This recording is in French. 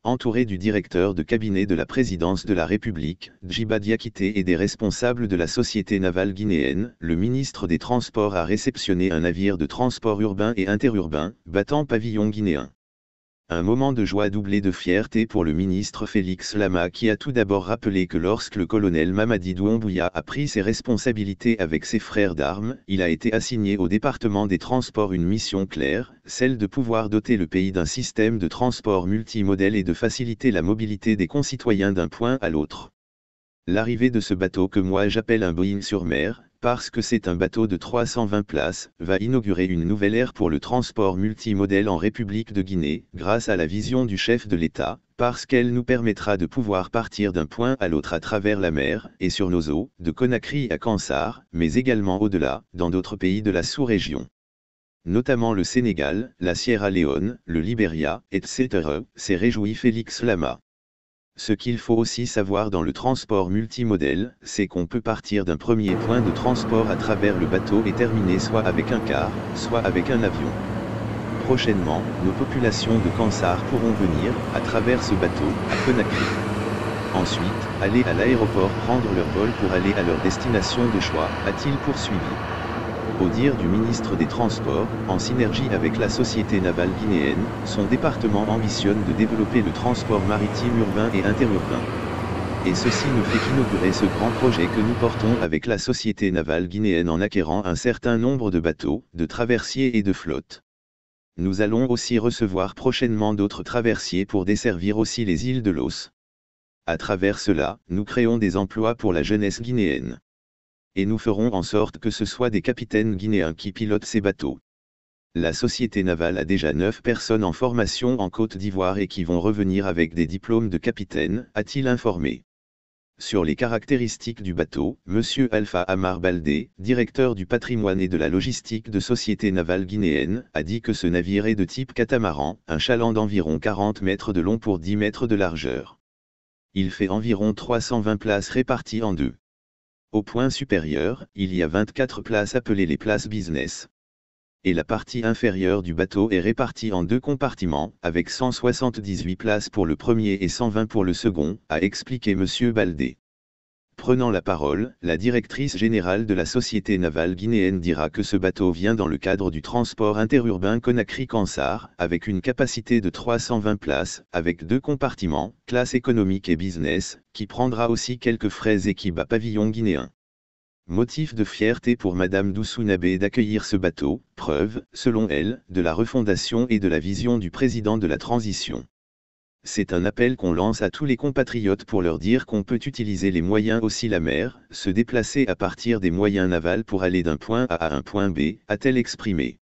entouré du directeur de cabinet de la présidence de la République, Djiba Diakité, et des responsables de la Société navale guinéenne, le ministre des Transports a réceptionné un navire de transport urbain et interurbain, battant pavillon guinéen. Un moment de joie doublé de fierté pour le ministre Félix Lama, qui a tout d'abord rappelé que lorsque le colonel Mamadi Doumbouya a pris ses responsabilités avec ses frères d'armes, il a été assigné au département des transports une mission claire, celle de pouvoir doter le pays d'un système de transport multimodal et de faciliter la mobilité des concitoyens d'un point à l'autre. L'arrivée de ce bateau, que moi j'appelle un Boeing sur mer, parce que c'est un bateau de 320 places, va inaugurer une nouvelle ère pour le transport multimodal en République de Guinée, grâce à la vision du chef de l'État, parce qu'elle nous permettra de pouvoir partir d'un point à l'autre à travers la mer, et sur nos eaux, de Conakry à Kansar, mais également au-delà, dans d'autres pays de la sous-région. Notamment le Sénégal, la Sierra Leone, le Libéria, etc., s'est réjoui Félix Lama. Ce qu'il faut aussi savoir dans le transport multimodal, c'est qu'on peut partir d'un premier point de transport à travers le bateau et terminer soit avec un car, soit avec un avion. Prochainement, nos populations de Kansar pourront venir, à travers ce bateau, à Conakry. Ensuite, aller à l'aéroport prendre leur vol pour aller à leur destination de choix, a-t-il poursuivi. Au dire du ministre des Transports, en synergie avec la Société navale guinéenne, son département ambitionne de développer le transport maritime urbain et interurbain. Et ceci ne fait qu'inaugurer ce grand projet que nous portons avec la Société navale guinéenne en acquérant un certain nombre de bateaux, de traversiers et de flottes. Nous allons aussi recevoir prochainement d'autres traversiers pour desservir aussi les îles de Los. À travers cela, nous créons des emplois pour la jeunesse guinéenne. Et nous ferons en sorte que ce soit des capitaines guinéens qui pilotent ces bateaux. La Société navale a déjà 9 personnes en formation en Côte d'Ivoire et qui vont revenir avec des diplômes de capitaine, a-t-il informé. Sur les caractéristiques du bateau, M. Alpha Amar Baldé, directeur du patrimoine et de la logistique de Société navale guinéenne, a dit que ce navire est de type catamaran, un chaland d'environ 40 mètres de long pour 10 mètres de largeur. Il fait environ 320 places réparties en deux. Au point supérieur, il y a 24 places appelées les places business. Et la partie inférieure du bateau est répartie en 2 compartiments, avec 178 places pour le premier et 120 pour le second, a expliqué M. Baldé. Prenant la parole, la directrice générale de la Société navale guinéenne dira que ce bateau vient dans le cadre du transport interurbain Conakry-Kansar, avec une capacité de 320 places, avec 2 compartiments, classe économique et business, qui prendra aussi quelques frais équipes à pavillon guinéen. Motif de fierté pour Madame Doussou-Nabé d'accueillir ce bateau, preuve, selon elle, de la refondation et de la vision du président de la transition. C'est un appel qu'on lance à tous les compatriotes pour leur dire qu'on peut utiliser les moyens aussi la mer, se déplacer à partir des moyens navals pour aller d'un point A à un point B, a-t-elle exprimé.